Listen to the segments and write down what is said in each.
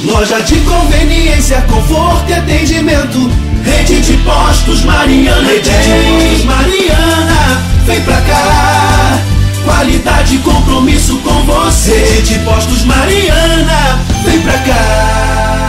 Loja de conveniência, conforto e atendimento. Rede de Postos Mariana. Rede de Postos Mariana, vem pra cá. Qualidade e compromisso com você. Rede de Postos Mariana, vem pra cá.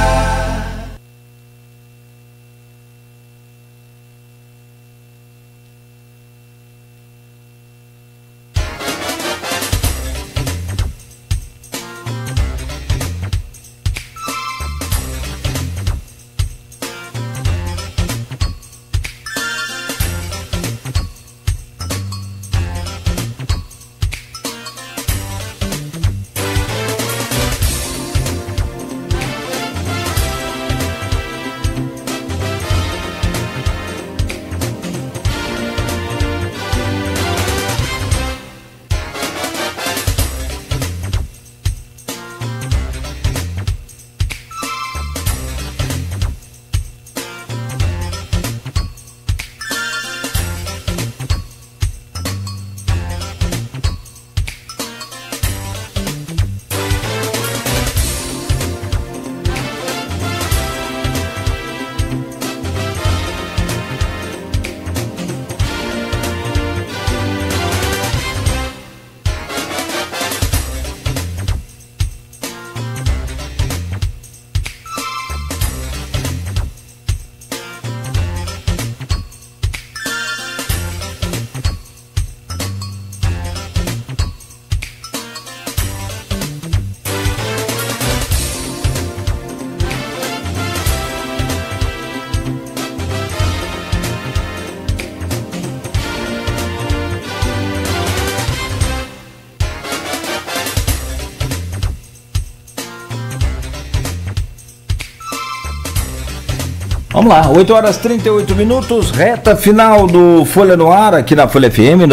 Vamos lá, 8 horas 38 minutos, reta final do Folha no Ar, aqui na Folha FM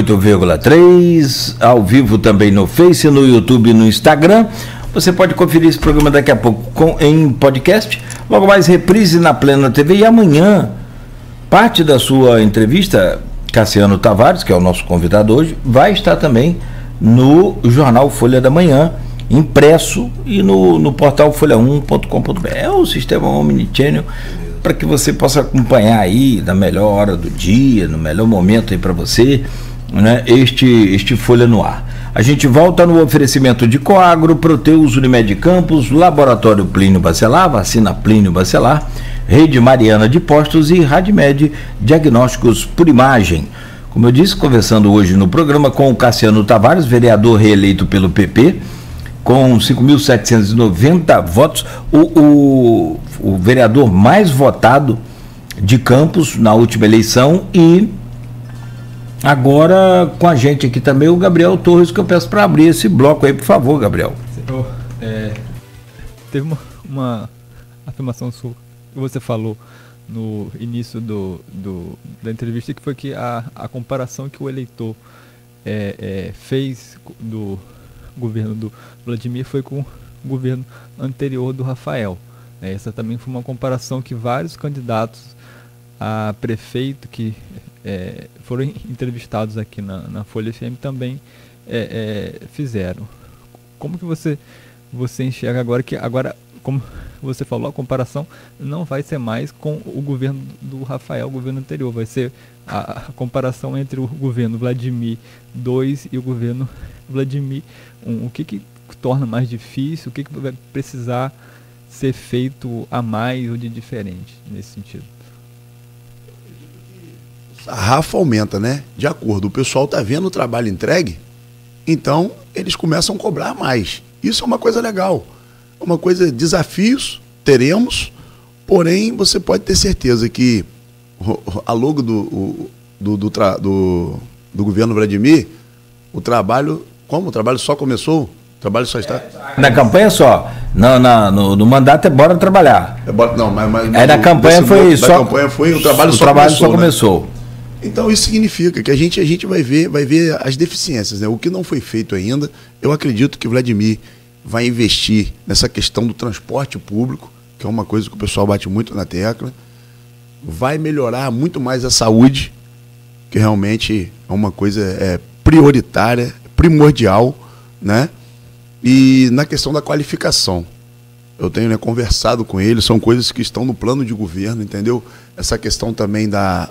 98,3, ao vivo também no Face, no YouTube e no Instagram. Você pode conferir esse programa daqui a pouco em podcast, logo mais reprise na Plena TV, e amanhã, parte da sua entrevista, Cassiano Tavares, que é o nosso convidado hoje, vai estar também no jornal Folha da Manhã, impresso, e no portal folha1.com.br. É o sistema omnichannel, para que você possa acompanhar aí na melhor hora do dia, no melhor momento aí para você, né, este Folha no Ar. A gente volta no oferecimento de Coagro, Proteus, Unimed Campos, Laboratório Plínio Bacelar, Vacina Plínio Bacelar, Rede Mariana de Postos e Radmed Diagnósticos por Imagem. Como eu disse, conversando hoje no programa com o Cassiano Tavares, vereador reeleito pelo PP, com 5.790 votos, o vereador mais votado de Campos na última eleição. E agora com a gente aqui também o Gabriel Torres, que eu peço para abrir esse bloco aí, por favor, Gabriel. Teve uma afirmação sua que você falou no início da entrevista, que foi que a comparação que o eleitor fez do governo do Vladimir foi com o governo anterior do Rafael. Essa também foi uma comparação que vários candidatos a prefeito que foram entrevistados aqui na Folha FM também fizeram. Como que você enxerga agora que, como você falou, a comparação não vai ser mais com o governo do Rafael, o governo anterior, vai ser a comparação entre o governo Vladimir II e o governo Vladimir I. O que torna mais difícil, o que vai precisar ser feito a mais ou de diferente nesse sentido? A sarrafo aumenta, né? De acordo, o pessoal está vendo o trabalho entregue, então eles começam a cobrar mais. Isso é uma coisa legal, uma coisa, desafios teremos, porém você pode ter certeza que a logo do governo Vladimir, o trabalho só começou, o trabalho só está... Na campanha só, no mandato é bora trabalhar. Na campanha foi só... o trabalho só começou. Né? Então isso significa que a gente vai ver as deficiências, né? O que não foi feito ainda. Eu acredito que o Vladimir vai investir nessa questão do transporte público, que é uma coisa que o pessoal bate muito na tecla. Vai melhorar muito mais a saúde, que realmente é uma coisa prioritária, primordial, né? E na questão da qualificação. eu tenho, né, conversado com ele, são coisas que estão no plano de governo, entendeu? Essa questão também da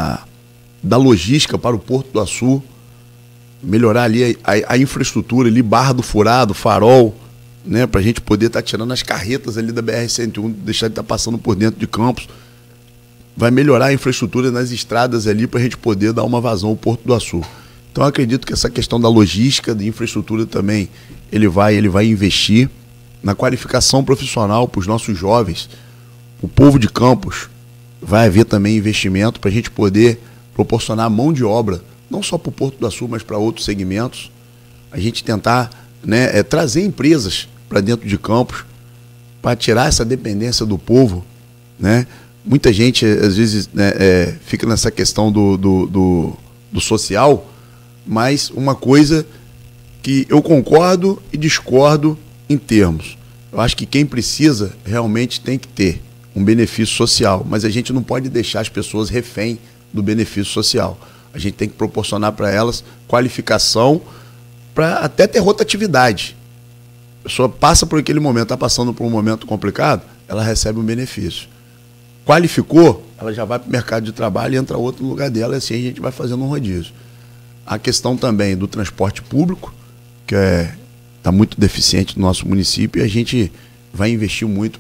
logística para o Porto do Açu, melhorar ali a infraestrutura ali, Barra do Furado, Farol, né, para a gente poder estar tirando as carretas ali da BR-101, deixar de estar passando por dentro de Campos. Vai melhorar a infraestrutura nas estradas ali para a gente poder dar uma vazão ao Porto do Açu. Então eu acredito que essa questão da logística, de infraestrutura também, ele vai investir na qualificação profissional para os nossos jovens. O povo de Campos vai haver também investimento para a gente poder proporcionar mão de obra, não só para o Porto do Açu, mas para outros segmentos. A gente tentar, né, trazer empresas para dentro de Campos, para tirar essa dependência do povo, né? Muita gente, às vezes, né, fica nessa questão do social, mas uma coisa que eu concordo e discordo em termos. Eu acho que quem precisa realmente tem que ter um benefício social, mas a gente não pode deixar as pessoas refém do benefício social. A gente tem que proporcionar para elas qualificação para até ter rotatividade. A pessoa passa por aquele momento, está passando por um momento complicado, ela recebe um benefício. Qualificou, ela já vai para o mercado de trabalho e entra outro no lugar dela, e assim a gente vai fazendo um rodízio. A questão também do transporte público, que está muito deficiente no nosso município, e a gente vai investir muito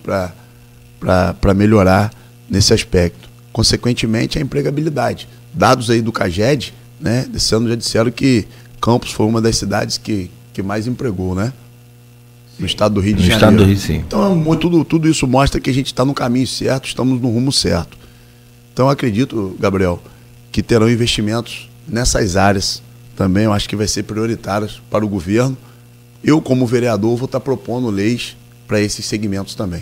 para melhorar nesse aspecto. Consequentemente, a empregabilidade. Dados aí do CAGED, né, desse ano já disseram que Campos foi uma das cidades que mais empregou, né? No estado do Rio de Janeiro. No estado do Rio, sim. Então, tudo isso mostra que a gente está no caminho certo, estamos no rumo certo. Então, eu acredito, Gabriel, que terão investimentos nessas áreas também. Eu acho que vai ser prioritárias para o governo. Eu, como vereador, vou estar propondo leis para esses segmentos também.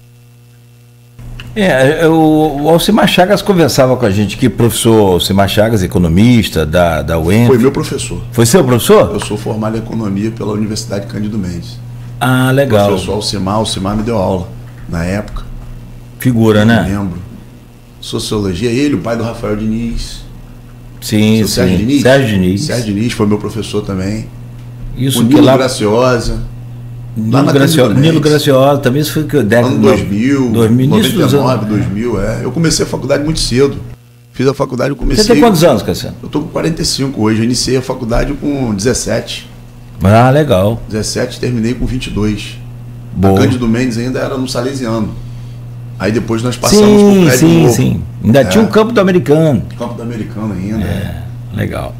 O Alcimar Chagas conversava com a gente aqui, professor Alcimar Chagas, economista da UENF. Foi meu professor. Foi seu professor? Eu sou formado em economia pela Universidade Cândido Mendes. Ah, legal. O professor Alcimar me deu aula na época. Figura, né? Eu lembro. Sociologia, ele, o pai do Rafael Diniz. Sim, sim. Sérgio Diniz? Sérgio Diniz foi meu professor também. Isso o que Nilo lá... Graciosa. Nilo Graciosa, também isso foi que eu ano 2000, 99, 2000, 2000, Eu comecei a faculdade muito cedo. Fiz a faculdade, eu comecei... Você tem quantos anos, Cassiano? Eu tô com 45 hoje, eu iniciei a faculdade com 17. Ah, legal. 17, terminei com 22. Boa. A Cândido Mendes ainda era no Salesiano. Aí depois nós passamos pro prédio novo. Sim. Ainda tinha o Campo do Americano. Campo do Americano ainda. Legal.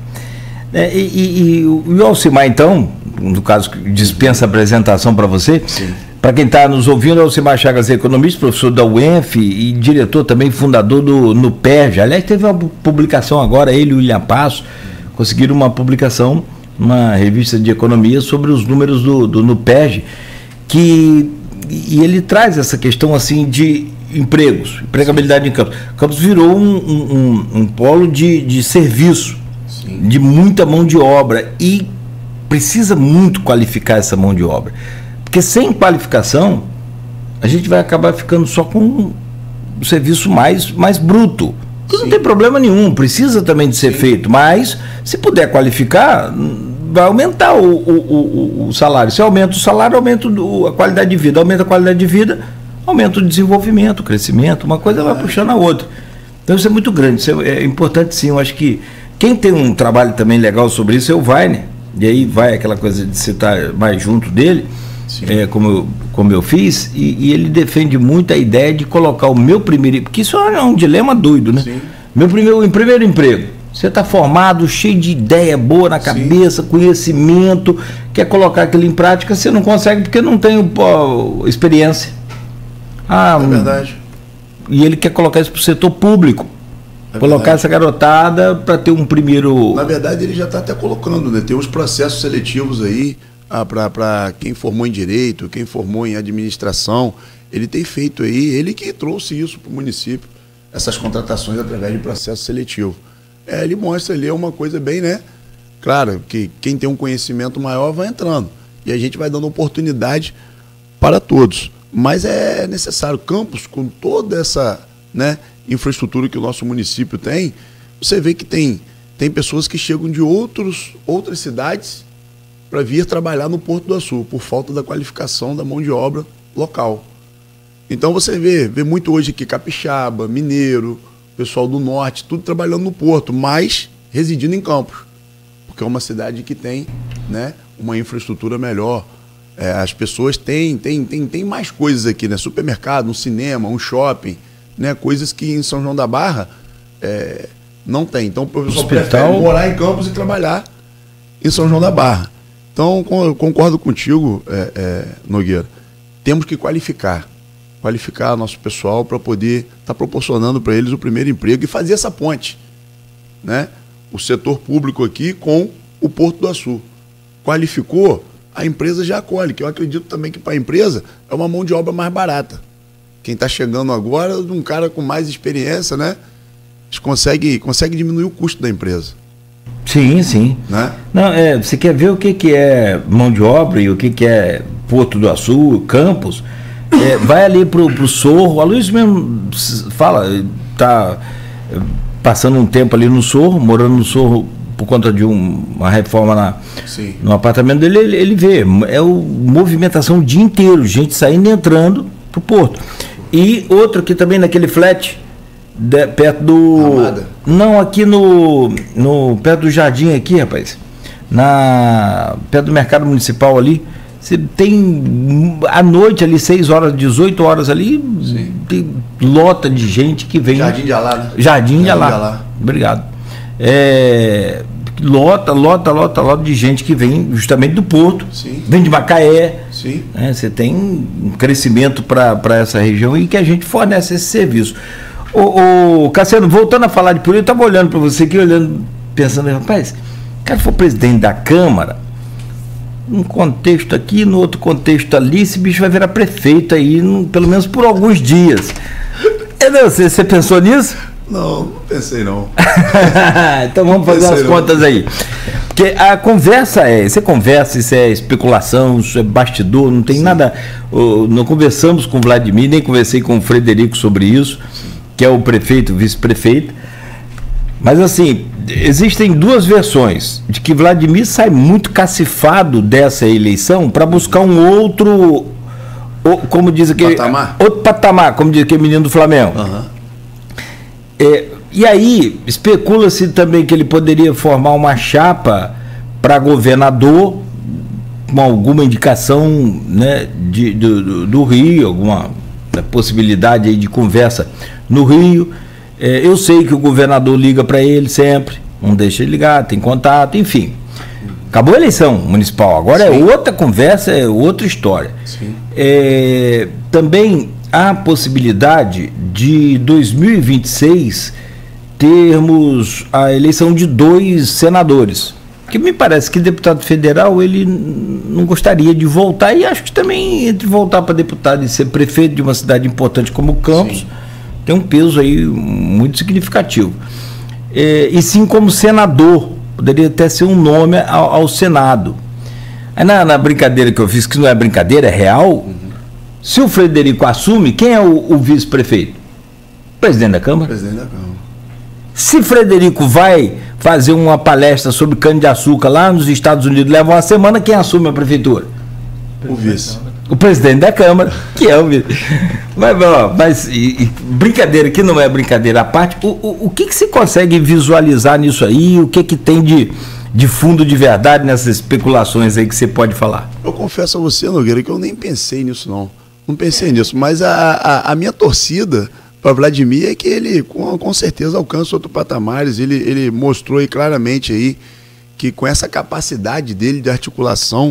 E o Alcimar, então, no caso, dispensa a apresentação para você. Sim. Para quem está nos ouvindo, Alcimar Chagas é economista, professor da UENF e diretor também, fundador do NUPERJ. Aliás, teve uma publicação agora, ele e o William Passo conseguiram uma publicação, uma revista de economia sobre os números do NUPERJ, e ele traz essa questão assim de empregos, empregabilidade em Campos. Campos virou um polo de serviço, de muita mão de obra, e precisa muito qualificar essa mão de obra, porque sem qualificação a gente vai acabar ficando só com um serviço mais bruto, que não tem problema nenhum, precisa também de ser feito, mas se puder qualificar, vai aumentar o salário. Se aumenta o salário, aumenta a qualidade de vida, aumenta a qualidade de vida, aumenta o desenvolvimento, o crescimento, uma coisa vai puxando a outra. Então isso é muito grande, isso é importante sim. Eu acho que quem tem um trabalho também legal sobre isso é o Wagner, e aí vai aquela coisa de você estar mais junto dele, como eu fiz, e ele defende muito a ideia de colocar o meu primeiro, porque isso é um dilema doido, né? Sim. Meu primeiro emprego, você está formado, cheio de ideia boa na cabeça, conhecimento, quer colocar aquilo em prática, você não consegue porque não tem experiência. É verdade. E ele quer colocar isso para o setor público. Colocar essa garotada para ter um primeiro... Na verdade, ele já está até colocando, né? Tem uns processos seletivos aí para quem formou em Direito, quem formou em Administração. Ele tem feito aí, ele que trouxe isso para o município, essas contratações através de processo seletivo. Ele mostra ali uma coisa bem, né? Claro, que quem tem um conhecimento maior vai entrando. E a gente vai dando oportunidade para todos. Mas é necessário. Campos, com toda essa, né, infraestrutura que o nosso município tem, você vê que tem pessoas que chegam de outras cidades para vir trabalhar no Porto do Açu, por falta da qualificação da mão de obra local. Então você vê muito hoje aqui capixaba, mineiro, pessoal do norte, tudo trabalhando no porto, mas residindo em Campos, porque é uma cidade que tem, né, uma infraestrutura melhor. As pessoas têm mais coisas aqui, né? Supermercado, um cinema, um shopping, né? Coisas que em São João da Barra não tem. Então o pessoal prefere morar em Campos e trabalhar em São João da Barra. Então eu concordo contigo, Nogueira. Temos que qualificar nosso pessoal para poder estar proporcionando para eles o primeiro emprego e fazer essa ponte, né? O setor público aqui com o Porto do Açu. Qualificou, a empresa já acolhe, que eu acredito também que para a empresa é uma mão de obra mais barata. Quem está chegando agora, um cara com mais experiência, né? Consegue diminuir o custo da empresa. Sim, sim. Né? Não, você quer ver o que é mão de obra e o que é Porto do Açu, Campos? Vai ali pro Sorro. A Luiz mesmo fala, tá passando um tempo ali no Sorro, morando no Sorro por conta de uma reforma no apartamento dele, ele vê, movimentação o dia inteiro, gente saindo e entrando pro Porto. E outro aqui também naquele flat, perto do... Amada. Não, aqui perto do Jardim aqui, rapaz. Perto do Mercado Municipal ali. Você tem à noite ali, 6 horas, 18 horas ali, tem lota de gente que vem. Jardim de Alá, né? Jardim de Alá. Obrigado. Lota de gente que vem justamente do Porto, vem de Macaé. Sim. Você tem um crescimento para essa região e que a gente fornece esse serviço. Cassiano, voltando a falar de política, eu estava olhando para você aqui, pensando, rapaz, o cara for presidente da Câmara, num contexto aqui, no outro contexto ali, esse bicho vai virar prefeito aí, pelo menos por alguns dias. Você pensou nisso? Não pensei não. Então vamos fazer as contas aí. Porque a conversa você conversa, isso é especulação, isso é bastidor, não tem nada. Não conversamos com o Vladimir, nem conversei com o Frederico sobre isso, que é o prefeito, o vice-prefeito. Mas assim, existem duas versões, de que Vladimir sai muito cacifado dessa eleição para buscar um outro, como diz aquele... Patamar? Outro patamar, como diz aquele menino do Flamengo. E aí, especula-se também que ele poderia formar uma chapa para governador, com alguma indicação, né, do Rio, alguma possibilidade aí de conversa no Rio. Eu sei que o governador liga para ele sempre, não deixa ele ligar, tem contato, enfim. Acabou a eleição municipal, agora é outra conversa, é outra história. Também há possibilidade de 2026 termos a eleição de 2 senadores. Porque me parece que deputado federal ele não gostaria de voltar, e acho que também entre voltar para deputado e ser prefeito de uma cidade importante como Campos, tem um peso aí muito significativo. E sim como senador, poderia até ser um nome ao Senado. Aí na brincadeira que eu fiz, que não é brincadeira, é real, se o Frederico assume, quem é o vice-prefeito? Presidente da Câmara. Presidente da Câmara. Se Frederico vai fazer uma palestra sobre cana-de-açúcar lá nos Estados Unidos, leva uma semana, quem assume a prefeitura? O vice. O presidente da Câmara, que é o vice. Mas brincadeira que não é brincadeira à parte, o que se consegue visualizar nisso aí? O que tem de fundo de verdade nessas especulações aí que você pode falar? Eu confesso a você, Nogueira, que eu nem pensei nisso não. Não pensei nisso, mas a minha torcida para Vladimir é que ele com certeza alcança outros patamares. Ele mostrou aí claramente aí que com essa capacidade dele de articulação,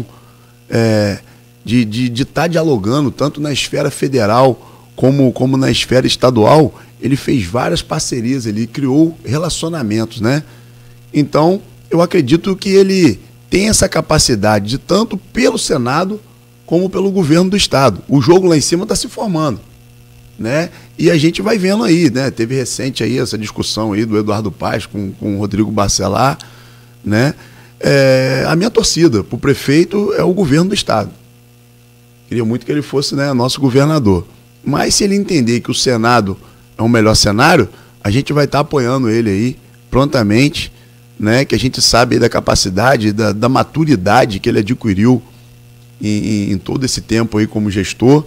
de estar dialogando tanto na esfera federal como na esfera estadual, ele fez várias parcerias, ele criou relacionamentos, né? Então, eu acredito que ele tem essa capacidade de tanto pelo Senado como pelo governo do estado. O jogo lá em cima está se formando, né? E a gente vai vendo aí, né? Teve recente aí essa discussão aí do Eduardo Paes com o Rodrigo Bacelar, né? A minha torcida para o prefeito é o governo do estado. Queria muito que ele fosse, né, nosso governador. Mas se ele entender que o Senado é o melhor cenário, a gente vai estar apoiando ele aí prontamente, né? Que a gente sabe aí da capacidade, da maturidade que ele adquiriu em todo esse tempo aí como gestor.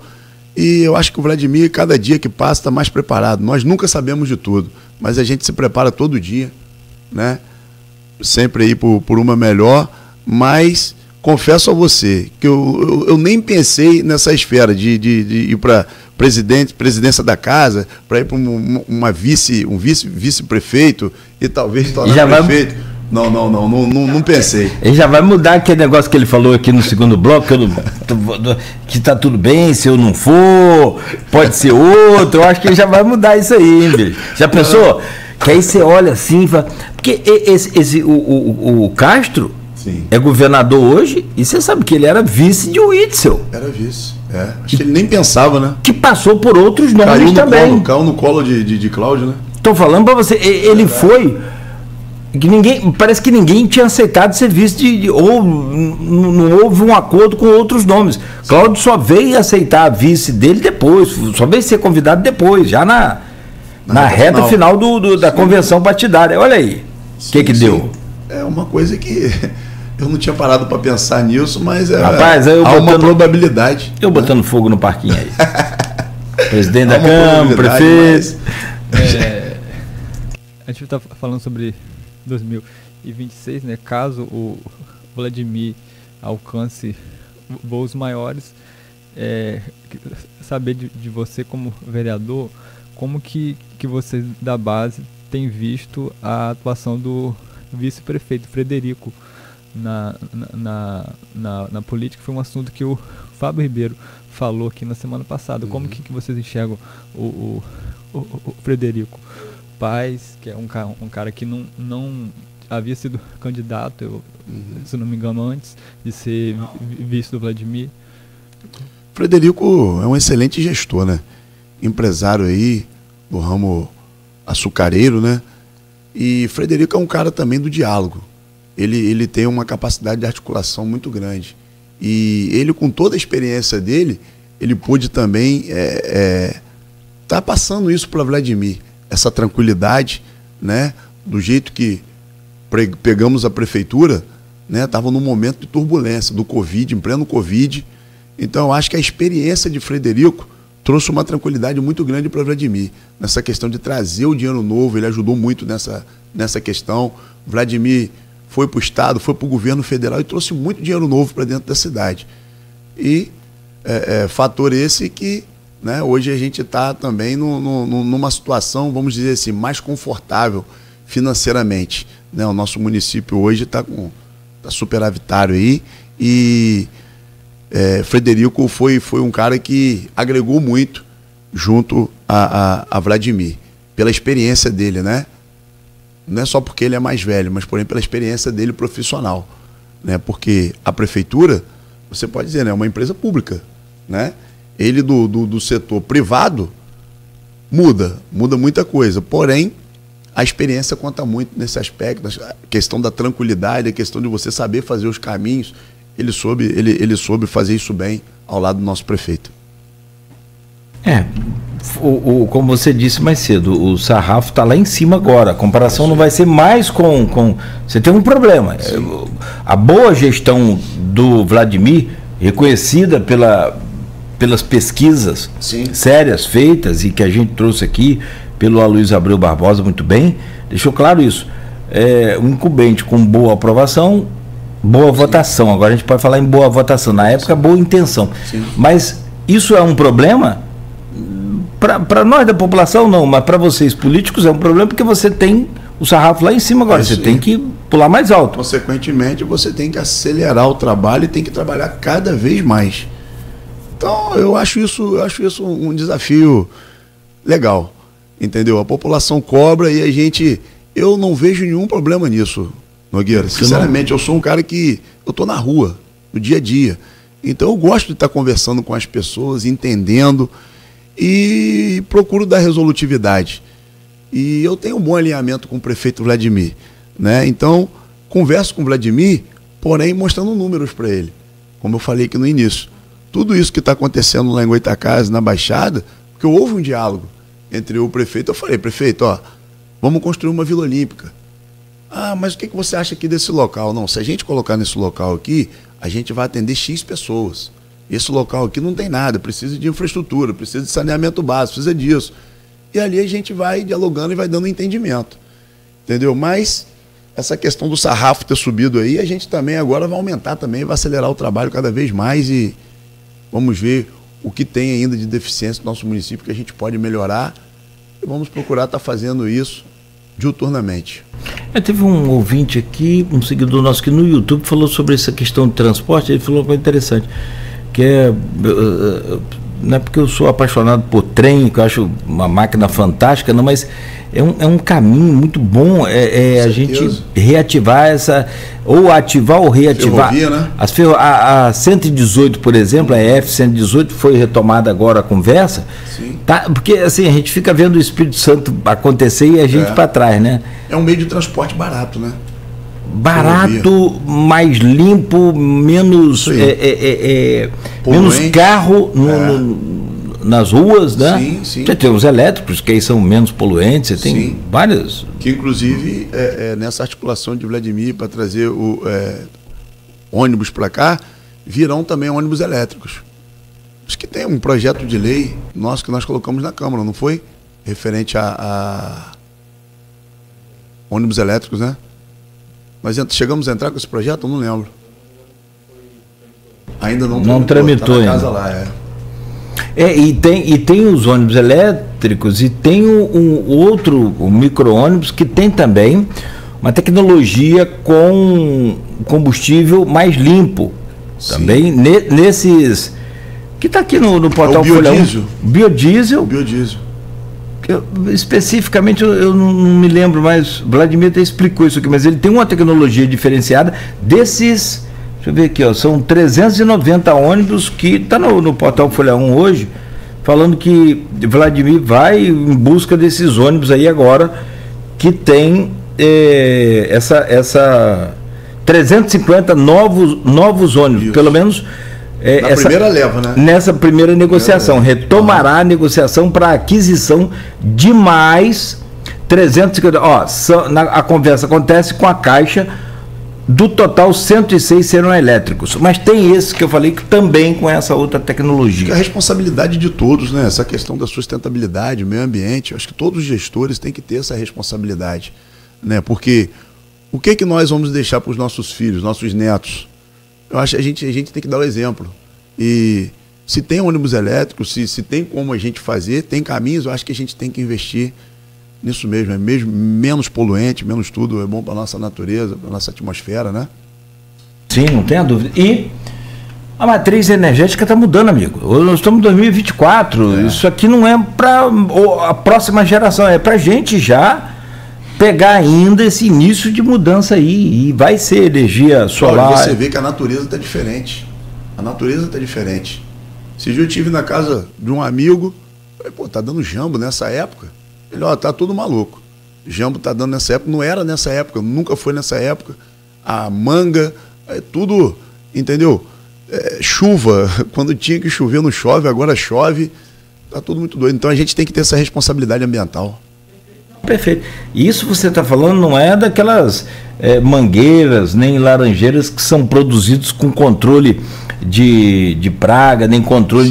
E eu acho que o Vladimir, cada dia que passa, está mais preparado. Nós nunca sabemos de tudo, mas a gente se prepara todo dia, né? Sempre aí por uma melhor, mas confesso a você que eu nem pensei nessa esfera de ir para presidência da casa, para ir para um vice-prefeito e talvez tornar prefeito. Não pensei. Ele já vai mudar aquele negócio que ele falou aqui no segundo bloco, que tá tudo bem se eu não for, pode ser outro. Eu acho que ele já vai mudar isso aí, hein, bicho? Já pensou? Que aí você olha assim, porque o Castro, sim, é governador hoje, e você sabe que ele era vice de Witzel. Era vice, acho que ele nem pensava, né? Que passou por outros nomes também. Caiu no colo de Cláudio, né? Tô falando pra você, ele foi... parece que ninguém tinha aceitado ser vice ou não houve um acordo com outros nomes. Sim. Cláudio só veio aceitar a vice dele depois, só veio ser convidado depois, já na reta final da convenção partidária. Olha aí, o que deu. É uma coisa que eu não tinha parado para pensar nisso, mas rapaz, há uma probabilidade. Eu botando fogo no parquinho aí. Presidente da Câmara, prefeito. A gente está falando sobre 2026, né? Caso o Vladimir alcance voos maiores, saber de você como vereador, como que você da base tem visto a atuação do vice-prefeito Frederico na política. Foi um assunto que o Fábio Ribeiro falou aqui na semana passada. Como que vocês enxergam o Frederico Paes, que é um cara que não havia sido candidato, se não me engano, antes de ser vice do Vladimir? Frederico é um excelente gestor, né? Empresário aí do ramo açucareiro, né? E Frederico é um cara também do diálogo. Ele tem uma capacidade de articulação muito grande. E ele, com toda a experiência dele, ele pôde também tá passando isso para Vladimir. Essa tranquilidade, né? Do jeito que pegamos a prefeitura, né? Estava num momento de turbulência, do Covid, em pleno Covid. Então, eu acho que a experiência de Frederico trouxe uma tranquilidade muito grande para Vladimir. Nessa questão de trazer o dinheiro novo, ele ajudou muito nessa questão. Vladimir foi para o Estado, foi para o governo federal e trouxe muito dinheiro novo para dentro da cidade. E fator esse que, né, hoje a gente está também numa situação, vamos dizer assim, mais confortável financeiramente, né? O nosso município hoje está superavitário aí e Frederico foi um cara que agregou muito junto a Vladimir, pela experiência dele, né? Não é só porque ele é mais velho, mas porém pela experiência dele profissional, né? Porque a prefeitura, você pode dizer, né, é uma empresa pública, né? Ele do setor privado muda muita coisa, porém a experiência conta muito nesse aspecto, a questão da tranquilidade, a questão de você saber fazer os caminhos. Ele soube fazer isso bem ao lado do nosso prefeito. Como você disse mais cedo, o sarrafo está lá em cima agora. A comparação não vai ser mais com... Você tem um problema. A boa gestão do Vladimir, reconhecida pelas pesquisas, sim, sérias feitas e que a gente trouxe aqui pelo Aloysio Abreu Barbosa muito bem, deixou claro isso. Um incumbente com boa aprovação, boa, sim, votação. Agora a gente pode falar em boa votação. Na época, sim, boa intenção. Sim. Mas isso é um problema? Para nós da população, não. Mas para vocês políticos é um problema porque você tem o sarrafo lá em cima agora. Você tem que pular mais alto. Consequentemente, você tem que acelerar o trabalho e tem que trabalhar cada vez mais. Então, eu acho isso um desafio legal. Entendeu? A população cobra e eu não vejo nenhum problema nisso, Nogueira. Sinceramente, eu sou um cara que eu tô na rua, no dia a dia. Então eu gosto de estar conversando com as pessoas, entendendo e procuro dar resolutividade. E eu tenho um bom alinhamento com o prefeito Vladimir, né? Então, converso com o Vladimir, porém mostrando números para ele. Como eu falei aqui no início. Tudo isso que está acontecendo lá em Goitacazes, na Baixada, porque houve um diálogo entre o prefeito. Eu falei, prefeito, vamos construir uma Vila Olímpica. Mas o que você acha aqui desse local? Não, se a gente colocar nesse local aqui, a gente vai atender X pessoas. esse local aqui não tem nada, precisa de infraestrutura, precisa de saneamento básico, precisa disso. E ali a gente vai dialogando e vai dando entendimento. Entendeu? Mas essa questão do sarrafo ter subido aí, a gente também agora vai aumentar também, vai acelerar o trabalho cada vez mais e vamos ver o que tem ainda de deficiência no nosso município que a gente pode melhorar e vamos procurar estar fazendo isso diuturnamente. Teve um ouvinte aqui, um seguidor nosso que no YouTube falou sobre essa questão de transporte, ele falou uma coisa interessante, que não é porque eu sou apaixonado por trem, que eu acho uma máquina fantástica, não, mas é um caminho muito bom a gente reativar ou ativar ou reativar. Ferrovia, né? A 118, por exemplo, a F-118 foi retomada agora a conversa. Sim. Tá, porque assim, a gente fica vendo o Espírito Santo acontecer e a gente para trás, né? É um meio de transporte barato, né? Barato, mais limpo, menos carro nas ruas, né? Sim, sim. Você tem os elétricos, que aí são menos poluentes, você tem várias. Que inclusive nessa articulação de Vladimir para trazer o ônibus para cá, virão também ônibus elétricos. Acho que tem um projeto de lei nosso que nós colocamos na Câmara, não foi? Referente a ônibus elétricos, né? Nós chegamos a entrar com esse projeto? Eu não lembro. Ainda não tramitou tá na casa ainda. lá, E tem os ônibus elétricos e tem o micro-ônibus que tem também uma tecnologia com combustível mais limpo. Sim. Também nesses que está aqui no portal Folha 1. Biodiesel. Especificamente eu não me lembro, mas Vladimir até explicou isso aqui, mas ele tem uma tecnologia diferenciada desses, deixa eu ver aqui, são 390 ônibus que está no portal Folha 1 hoje, falando que Vladimir vai em busca desses ônibus aí agora, que tem essa 350 novos ônibus, isso. Pelo menos primeira leva, né? Nessa primeira negociação, retomará a negociação para aquisição de mais 350. A conversa acontece com a Caixa, do total 106 serão elétricos, mas tem esse que eu falei que também com essa outra tecnologia. Que é a responsabilidade de todos, né? Essa questão da sustentabilidade, meio ambiente, eu acho que todos os gestores têm que ter essa responsabilidade, né? Porque o que nós vamos deixar para os nossos filhos, nossos netos? Eu acho que a gente tem que dar o exemplo. E se tem ônibus elétrico, se tem como a gente fazer, tem caminhos, eu acho que a gente tem que investir nisso mesmo. Menos poluente, menos tudo, é bom para a nossa natureza, para a nossa atmosfera, né? Sim, não tenha dúvida. E a matriz energética está mudando, amigo. Nós estamos em 2024, isso aqui não é para a próxima geração, é para a gente já pegar ainda esse início de mudança aí, e vai ser energia solar. Você vê que a natureza está diferente. A natureza está diferente. Esse dia eu estive na casa de um amigo, falei, tá dando jambo nessa época? Ele, tá tudo maluco. Jambo tá dando nessa época, não era nessa época, nunca foi nessa época. A manga, tudo, entendeu? Chuva, quando tinha que chover não chove, agora chove. Tá tudo muito doido. Então a gente tem que ter essa responsabilidade ambiental. Perfeito. Isso você está falando não é daquelas mangueiras nem laranjeiras que são produzidos com controle de praga, nem controle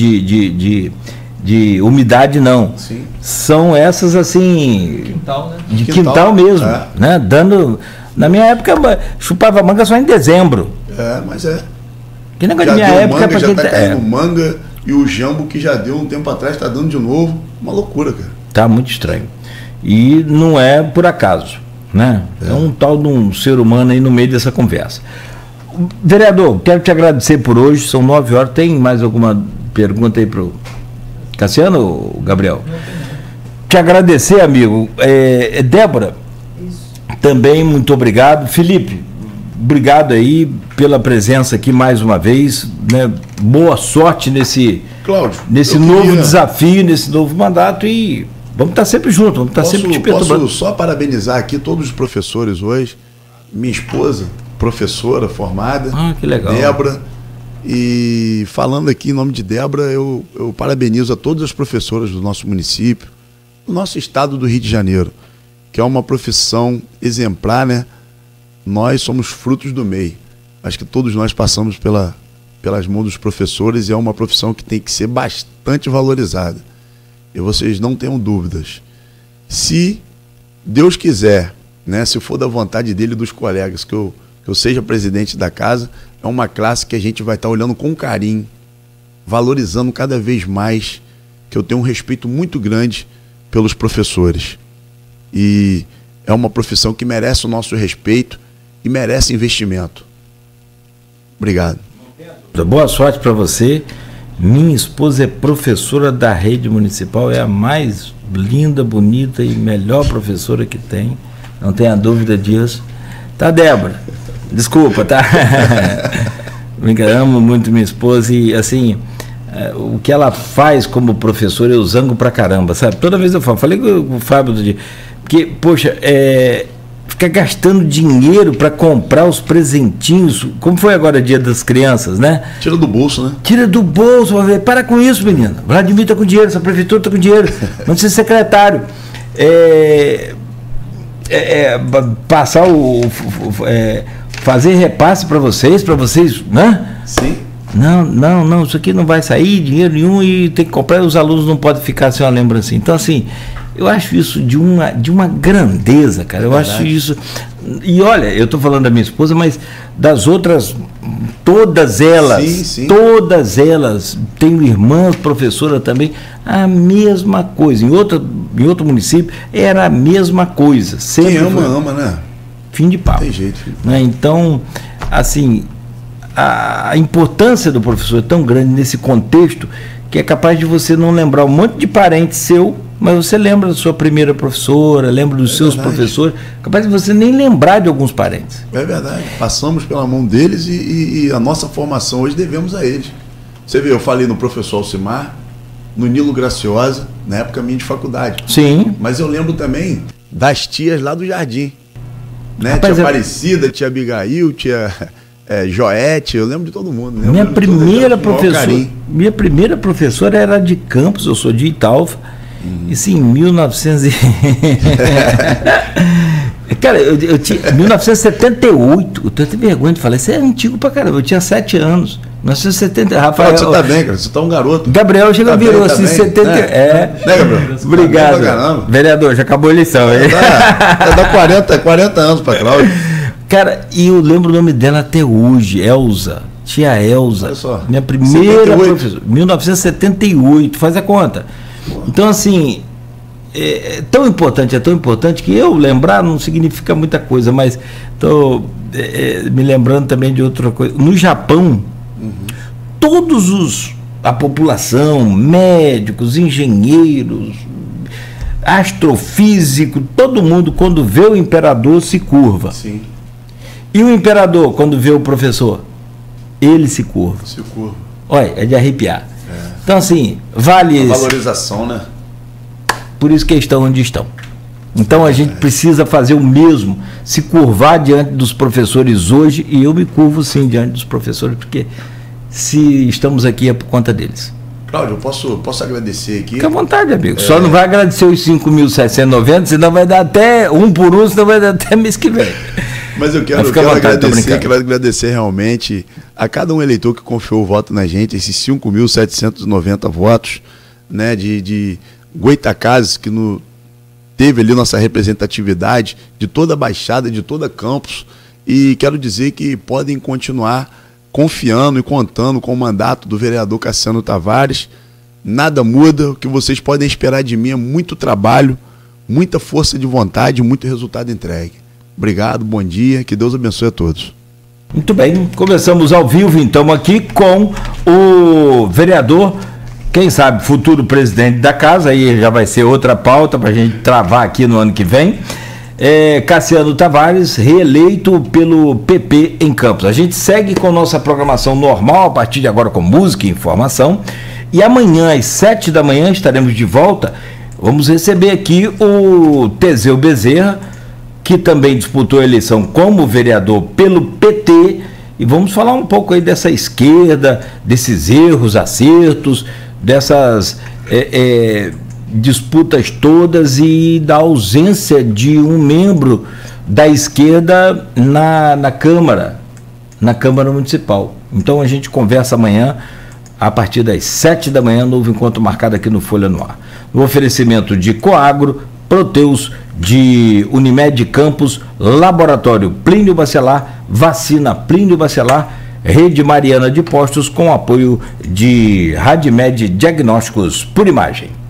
de umidade, não. Sim. São essas assim, quintal, né? De quintal mesmo, né? Dando, na minha época chupava manga só em dezembro. Mas que negócio de minha época manga, já está caindo manga, e o jambo que já deu um tempo atrás está dando de novo. Uma loucura, cara. Tá muito estranho. E não é por acaso, né? É um tal de um ser humano aí no meio dessa conversa. Vereador, quero te agradecer por hoje, são 9 horas. Tem mais alguma pergunta aí para o Cassiano ou Gabriel? Te agradecer, amigo. Débora, também muito obrigado. Felipe, obrigado aí pela presença aqui mais uma vez, né? Boa sorte nesse novo desafio, nesse novo mandato, e vamos estar sempre juntos, vamos estar sempre te perturbando. Posso só parabenizar aqui todos os professores hoje, minha esposa, professora formada, que legal. Débora, e falando aqui em nome de Débora, eu parabenizo a todas as professoras do nosso município, do nosso estado do Rio de Janeiro, que é uma profissão exemplar, né? Nós somos frutos do MEI. Acho que todos nós passamos pelas mãos dos professores, e é uma profissão que tem que ser bastante valorizada. E vocês não tenham dúvidas. Se Deus quiser, né, se for da vontade dele e dos colegas, que eu seja presidente da casa, é uma classe que a gente vai estar olhando com carinho, valorizando cada vez mais, que eu tenho um respeito muito grande pelos professores. E é uma profissão que merece o nosso respeito e merece investimento. Obrigado. Boa sorte para você. Minha esposa é professora da rede municipal, é a mais linda, bonita e melhor professora que tem. Não tenha dúvida disso. Tá, Débora? Desculpa, tá? Amo muito minha esposa e, assim, o que ela faz como professora eu zango pra caramba, sabe? Toda vez eu falei com o Fábio do dia, porque, poxa, fica gastando dinheiro para comprar os presentinhos, como foi agora Dia das Crianças, né? Tira do bolso, né? Tira do bolso, para com isso, menina. Vladimir tá com dinheiro, essa prefeitura tá com dinheiro, manda ser secretário. Passar fazer repasse para vocês, né? Sim. Não, isso aqui não vai sair dinheiro nenhum e tem que comprar, e os alunos não podem ficar sem uma lembrança. Então, assim, eu acho isso de uma grandeza, cara. Eu acho isso. E olha, eu estou falando da minha esposa, mas das outras, todas elas, todas elas, tenho irmãs, professora também, a mesma coisa. Em outro município era a mesma coisa. Sempre quem ama, ama, né? Fim de papo. Tem jeito, filho. Né? Então, assim, a importância do professor é tão grande nesse contexto que é capaz de você não lembrar um monte de parente seu, mas você lembra da sua primeira professora, lembra dos seus professores, capaz de você nem lembrar de alguns parentes. É verdade. Passamos pela mão deles e a nossa formação hoje devemos a eles. Você vê, eu falei no professor Alcimar, no Nilo Graciosa, na época minha de faculdade. Sim. Mas eu lembro também das tias lá do Jardim. Né? Rapaz, tia Aparecida, tia Abigail, tia Joete, eu lembro de todo mundo. Minha primeira professora era de Campos, eu sou de Italva, isso em 1900 Cara, eu tinha 1978, eu tenho vergonha de falar, isso é antigo pra caramba, eu tinha 7 anos. 1970, Rafael. Você tá bem, cara, você tá um garoto. Gabriel já virou assim, 70. Né, Gabriel? Obrigado. Tá vereador, já acabou a eleição. Dá 40 anos pra Cláudio. Cara, e eu lembro o nome dela até hoje, Elza. Tia Elza. Olha só. Minha primeira professora. 1978, faz a conta. Então, assim, é tão importante que eu lembrar não significa muita coisa, mas estou me lembrando também de outra coisa. No Japão, a população, médicos, engenheiros, astrofísico, todo mundo, quando vê o imperador, se curva. Sim. E o imperador, quando vê o professor, ele se curva. Se curva. Olha, é de arrepiar. Então, assim, vale a valorização, né? Por isso que eles estão onde estão. Então, a gente precisa fazer o mesmo, se curvar diante dos professores hoje, e eu me curvo, sim, diante dos professores, porque se estamos aqui é por conta deles. Cláudio, eu posso agradecer aqui? Fica à vontade, amigo. Só não vai agradecer os 5.790, senão vai dar até um por um, senão vai dar até mês que vem. Mas eu quero agradecer realmente a cada um eleitor que confiou o voto na gente, esses 5.790 votos, né, de Goitacazes, que teve ali nossa representatividade, de toda a Baixada, de toda Campos, e quero dizer que podem continuar confiando e contando com o mandato do vereador Cassiano Tavares. Nada muda, o que vocês podem esperar de mim é muito trabalho, muita força de vontade, muito resultado entregue. Obrigado, bom dia, que Deus abençoe a todos. Muito bem, começamos ao vivo então aqui com o vereador, quem sabe futuro presidente da casa, aí já vai ser outra pauta para a gente travar aqui no ano que vem. Cassiano Tavares, reeleito pelo PP em Campos. A gente segue com nossa programação normal, a partir de agora com música e informação, e amanhã às 7 da manhã estaremos de volta. Vamos receber aqui o Teseu Bezerra, que também disputou a eleição como vereador pelo PT, e vamos falar um pouco aí dessa esquerda, desses erros, acertos, dessas disputas todas e da ausência de um membro da esquerda na Câmara. na Câmara Municipal. Então a gente conversa amanhã, a partir das 7 da manhã, novo encontro marcado aqui no Folha no Ar. No oferecimento de Coagro, Proteus, de Unimed Campos, Laboratório Plínio Bacelar, Vacina Plínio Bacelar, Rede Mariana de Postos, com apoio de Radmed Diagnósticos por Imagem.